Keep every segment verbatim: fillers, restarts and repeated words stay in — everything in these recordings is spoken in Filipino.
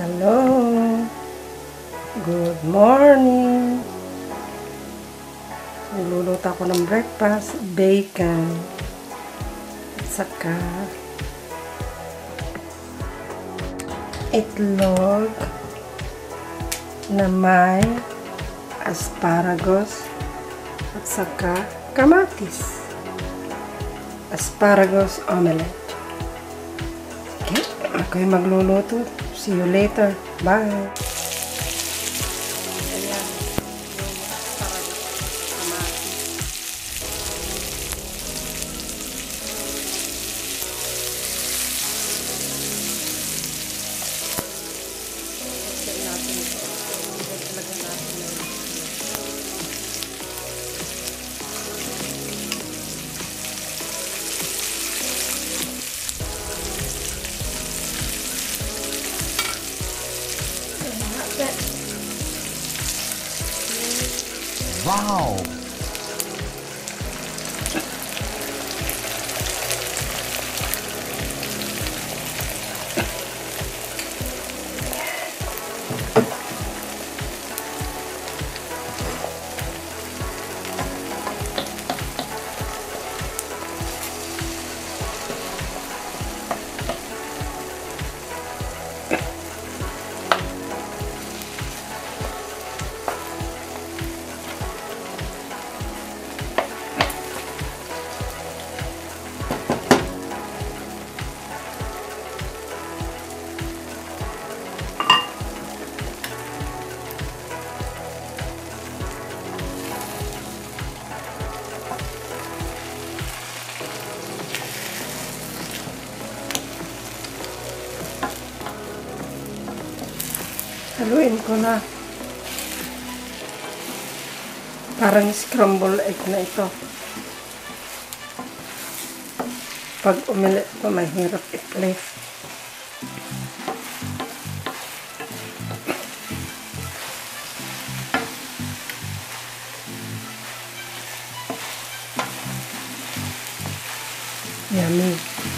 Hello! Good morning! Nagluluto ako ng breakfast, bacon, at saka itlog na may asparagus at saka kamatis. Asparagus omelette. Okay, ako yung magluluto. See you later. Bye! Ayan, yung asparagus, kamatis. Ito natin ito. Ito talaga natin na ito. Wow! Haluin ko na. Parang scramble egg na ito. Pag umilit ko, mahirap i-flip. Yummy.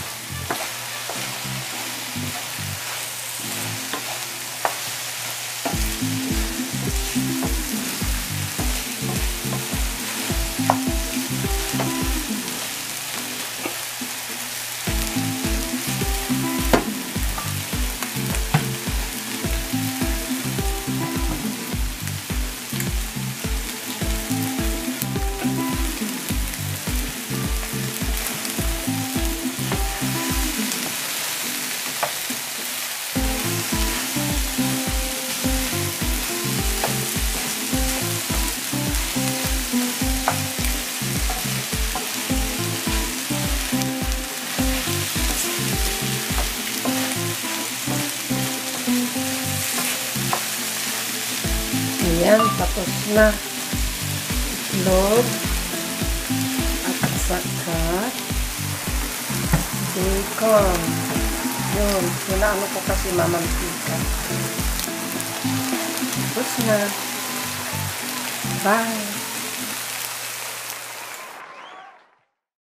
Ayan, tapos na. Itlog at saka bacon. Yun, ano ko kasi mamantika. Tapos na. Bye!